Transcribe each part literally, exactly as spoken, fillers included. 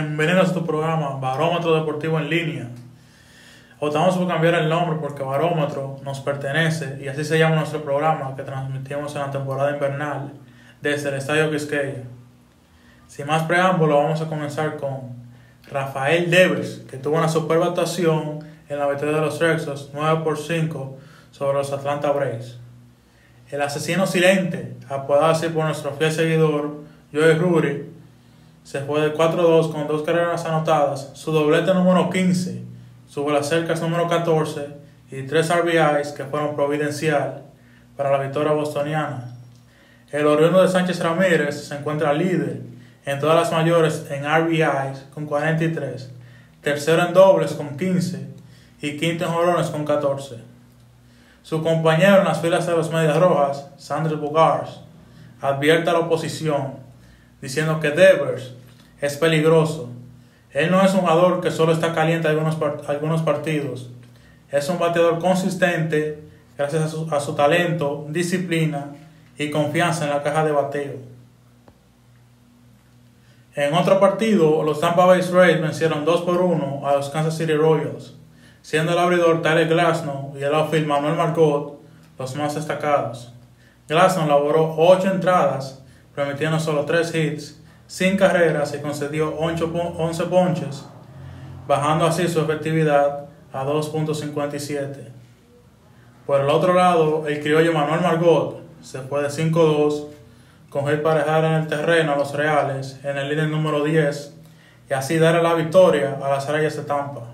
Bienvenidos a tu programa Barómetro Deportivo en Línea. Optamos por cambiar el nombre porque Barómetro nos pertenece y así se llama nuestro programa que transmitimos en la temporada invernal desde el Estadio Quisqueya. Sin más preámbulo, vamos a comenzar con Rafael Devers, que tuvo una superba actuación en la victoria de los Red Sox nueve por cinco sobre los Atlanta Braves. El asesino silente, apodado así por nuestro fiel seguidor Joey Rudy, se fue de cuatro dos con dos carreras anotadas, su doblete número quince, su bolas cercas número catorce y tres R B Is que fueron providencial para la victoria bostoniana. El oriundo de Sánchez Ramírez se encuentra líder en todas las mayores en R B Is con cuarenta y tres, tercero en dobles con quince y quinto en jonrones con catorce. Su compañero en las filas de los Medias Rojas, Xander Bogaerts, advierte a la oposición diciendo que Devers es peligroso. Él no es un jugador que solo está caliente algunos, part algunos partidos. Es un bateador consistente gracias a su, a su talento, disciplina y confianza en la caja de bateo. En otro partido, los Tampa Bay Rays vencieron dos por uno a los Kansas City Royals, siendo el abridor Tyler Glasnow y el outfield Manuel Margot los más destacados. Glasnow laboró ocho entradas, permitiendo solo tres hits, sin carreras y concedió once ponches, bajando así su efectividad a dos punto cincuenta y siete. Por el otro lado, el criollo Manuel Margot se fue de cinco dos, con hit para dejar en el terreno a los Reales en el inning número diez y así darle la victoria a las Rayas de Tampa.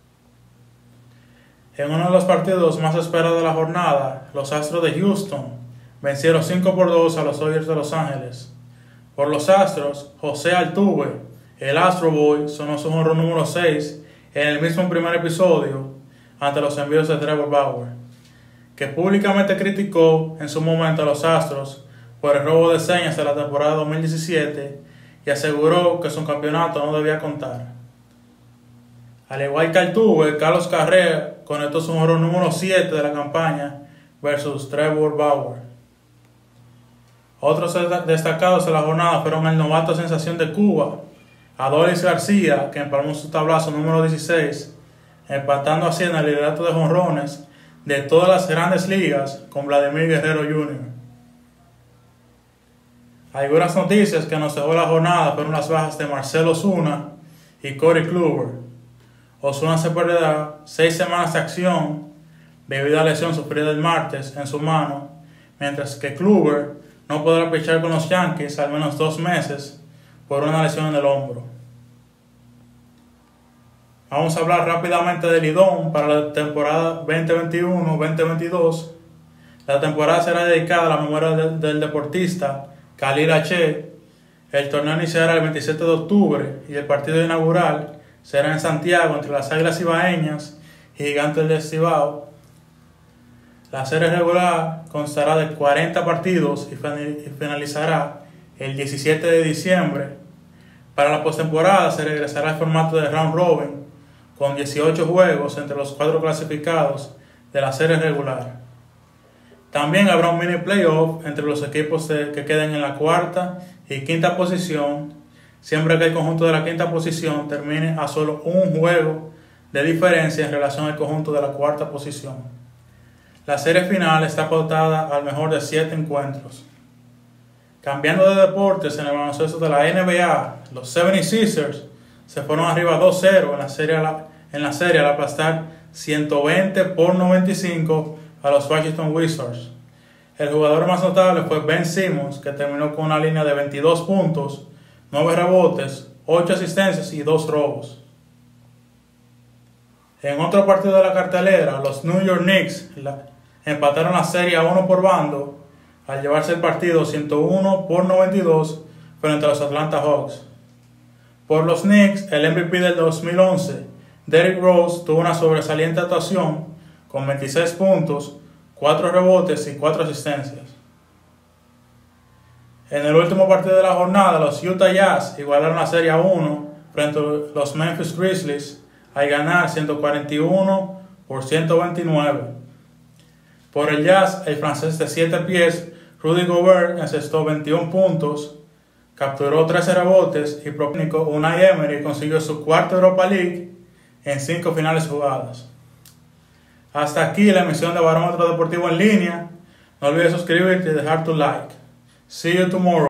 En uno de los partidos más esperados de la jornada, los Astros de Houston vencieron cinco por dos a los Dodgers de Los Ángeles. Por los Astros, José Altuve, el Astro Boy, sonó su jonrón número seis en el mismo primer episodio ante los envíos de Trevor Bauer, que públicamente criticó en su momento a los Astros por el robo de señas de la temporada dos mil diecisiete y aseguró que su campeonato no debía contar. Al igual que Altuve, Carlos Correa conectó su jonrón número siete de la campaña versus Trevor Bauer. Otros destacados de la jornada fueron el novato sensación de Cuba, Adolis García, que empalmó su tablazo número dieciséis, empatando así en el liderato de jonrones de todas las grandes ligas con Vladimir Guerrero junior Algunas noticias que nos dejó la jornada fueron las bajas de Marcell Ozuna y Corey Kluber. Ozuna se perderá seis semanas de acción debido a la lesión sufrida el martes en su mano, mientras que Kluber no podrá pichar con los Yankees al menos dos meses por una lesión en el hombro. Vamos a hablar rápidamente del Lidón para la temporada veinte veintiuno veinte veintidós. La temporada será dedicada a la memoria del, del deportista Khalil H. El torneo iniciará el veintisiete de octubre y el partido inaugural será en Santiago entre las Águilas Ibaeñas y Gigantes del Cibao. La serie regular constará de cuarenta partidos y finalizará el diecisiete de diciembre. Para la postemporada se regresará al formato de round robin con dieciocho juegos entre los cuatro clasificados de la serie regular. También habrá un mini playoff entre los equipos de, que queden en la cuarta y quinta posición, siempre que el conjunto de la quinta posición termine a solo un juego de diferencia en relación al conjunto de la cuarta posición. La serie final está pautada al mejor de siete encuentros. Cambiando de deportes, en el baloncesto de la N B A, los setenta y seis ers se fueron arriba dos cero en la serie, en la serie al aplastar ciento veinte por noventa y cinco a los Washington Wizards. El jugador más notable fue Ben Simmons, que terminó con una línea de veintidós puntos, nueve rebotes, ocho asistencias y dos robos. En otro partido de la cartelera, los New York Knicks la, empataron la serie a uno por bando al llevarse el partido ciento uno por noventa y dos frente a los Atlanta Hawks. Por los Knicks, el M V P del dos mil once, Derrick Rose, tuvo una sobresaliente actuación con veintiséis puntos, cuatro rebotes y cuatro asistencias. En el último partido de la jornada, los Utah Jazz igualaron la serie a uno frente a los Memphis Grizzlies al ganar ciento cuarenta y uno por ciento veintinueve. Por el Jazz, el francés de siete pies Rudy Gobert encestó veintiún puntos, capturó trece rebotes y propónico Unai Emery consiguió su cuarto Europa League en cinco finales jugadas. Hasta aquí la emisión de Barómetro Deportivo en línea. No olvides suscribirte y dejar tu like. See you tomorrow.